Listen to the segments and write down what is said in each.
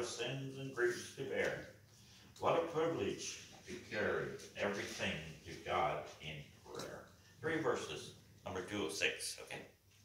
sins and griefs to bear. What a privilege to carry everything to God in prayer. 3 verses, number 2 of 6, okay?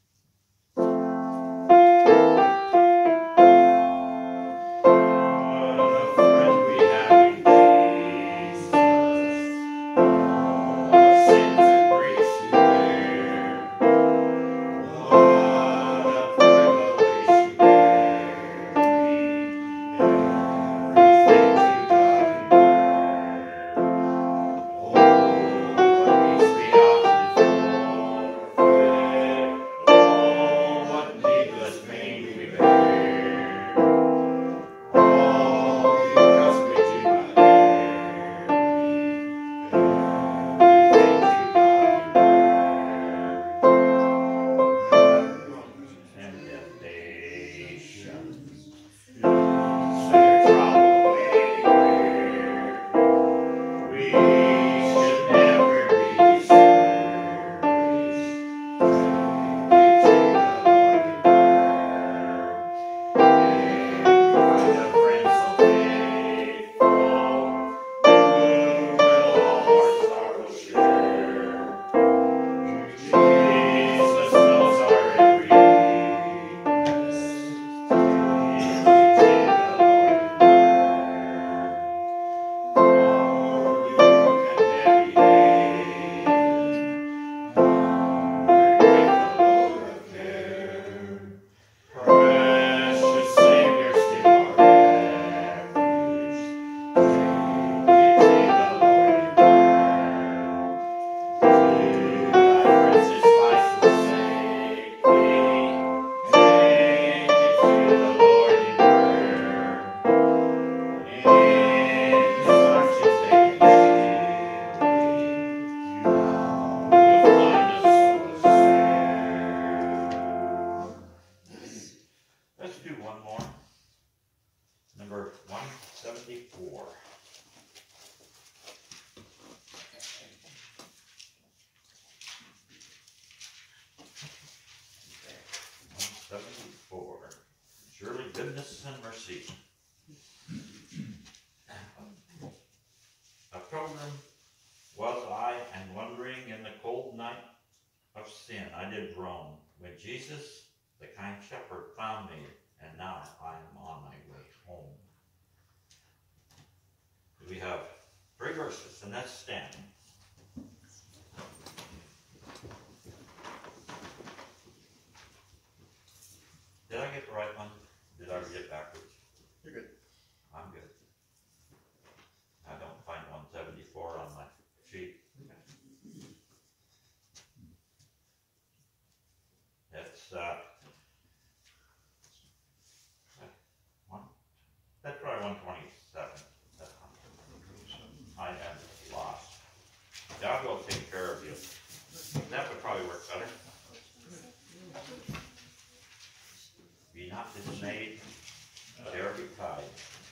Surely goodness and mercy. A pilgrim was I, and wandering in the cold night of sin I did roam. When Jesus, the kind shepherd, found me, and now I am on my way home. We have 3 verses, and that's standing. Did I get the right one? Did I read it backwards? You're good. I'm good. I don't find 174 on my sheet. It's that's probably 127. I am lost. God will take care of you. That would probably work better. Be not dismayed, dare be tied.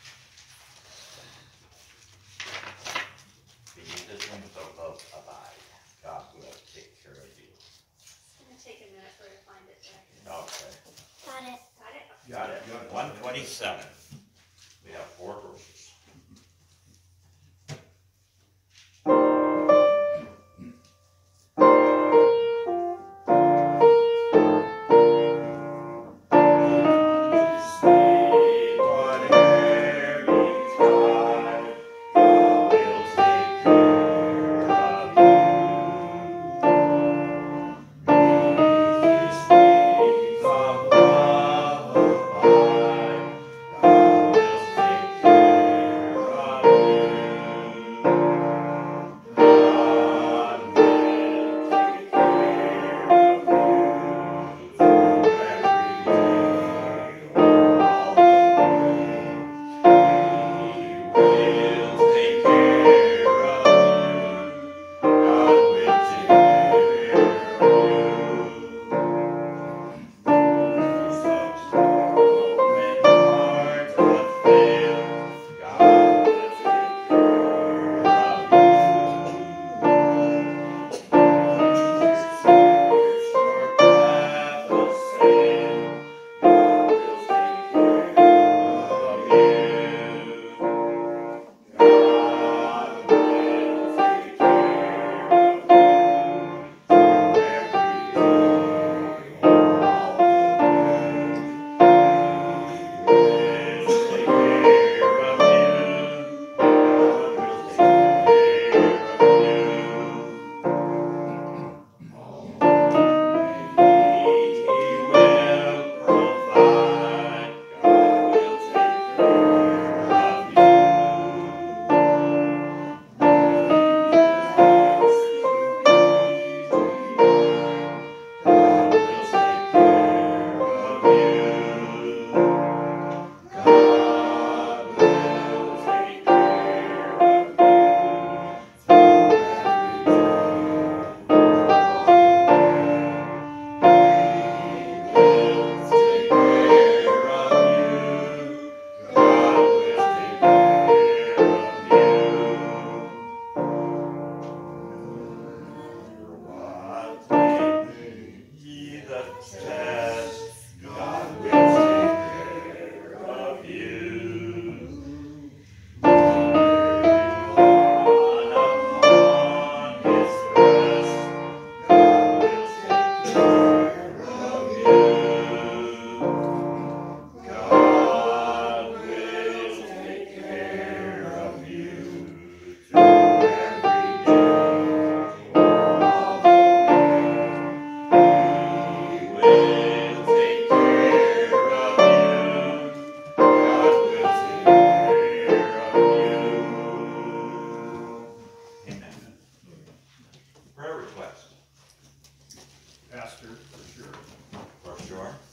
Beneath his wings of love abide. God will take care of you. It's going to take a minute for her to find it there. Okay. Got it. Got it. 127. We have 4 verses. Prayer request, Pastor, for sure. for sure.